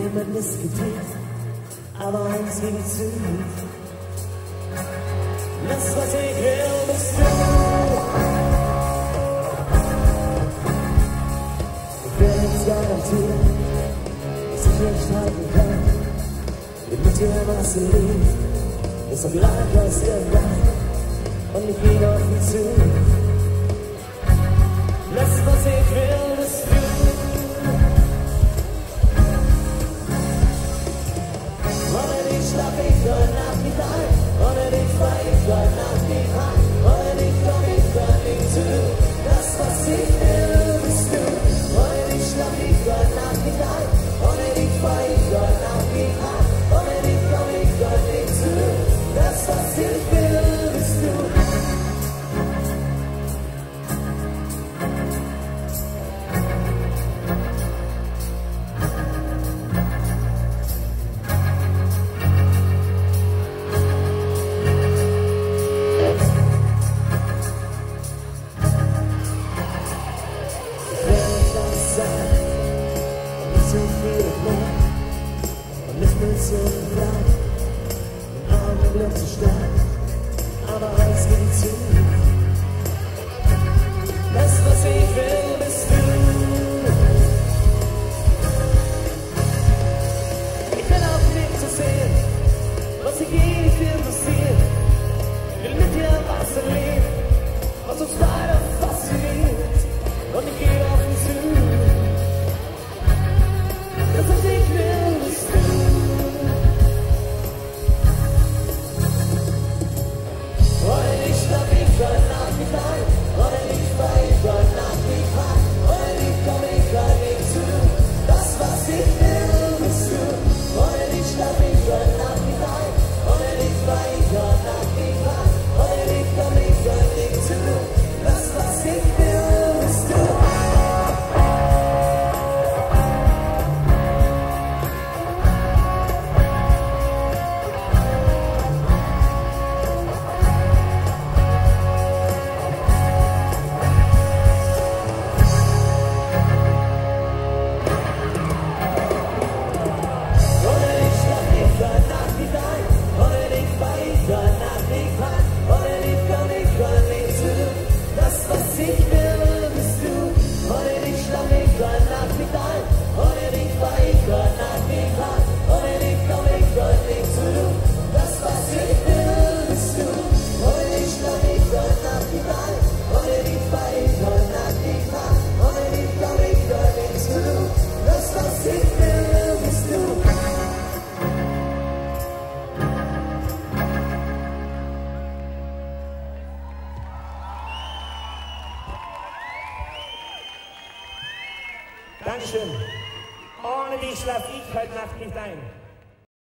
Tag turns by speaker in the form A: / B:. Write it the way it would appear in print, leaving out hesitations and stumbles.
A: niemand diskutiert, aber eins will ich zu. Das, was ich will, bist du. Ich will nichts garantieren, dass ich nicht halten kann. Wenn mit dir was liegt, ist auf Langkreis irgendwann und ich gehe auf mich zu. Das, was ich will, bist du. Ohne dich schlaf ich heute Nacht nicht ein, ohne dich fahr ich heute Nacht nicht heim, ohne dich komm ich heute nicht zu. Das, was ich will, bist du. Ohne dich schlaf ich heute Nacht nicht ein, ohne dich fahr ich heute Nacht nicht heim, ohne dich komm ich heute nicht zu. Das, was ich will, bist du. Und nicht mehr so klar, im Augenblick zu stark, aber eins geht zu. Das, was ich will, bist du. Ich bin auf dem Weg zu sehen, was ich eh nicht interessiert. Will mit dir am Wasser leben, was uns beide fasziniert. Und ich gehe auf ihn zu. Das, was ich will, bist du. Ohne dich schlaf ich heute Nacht nicht ein, ohne dich fahr ich heute Nacht nicht heim, ohne dich komm ich heute nicht zu. Das, was ich will, bist du. Ohne dich schlaf ich heute Nacht nicht ein, ohne dich fahr ich heute Nacht nicht heim, ohne dich komm ich heute nicht zu. Das, was ich will, bist du.
B: Dankeschön. Ohne dich schlaf ich heute Nacht nicht ein.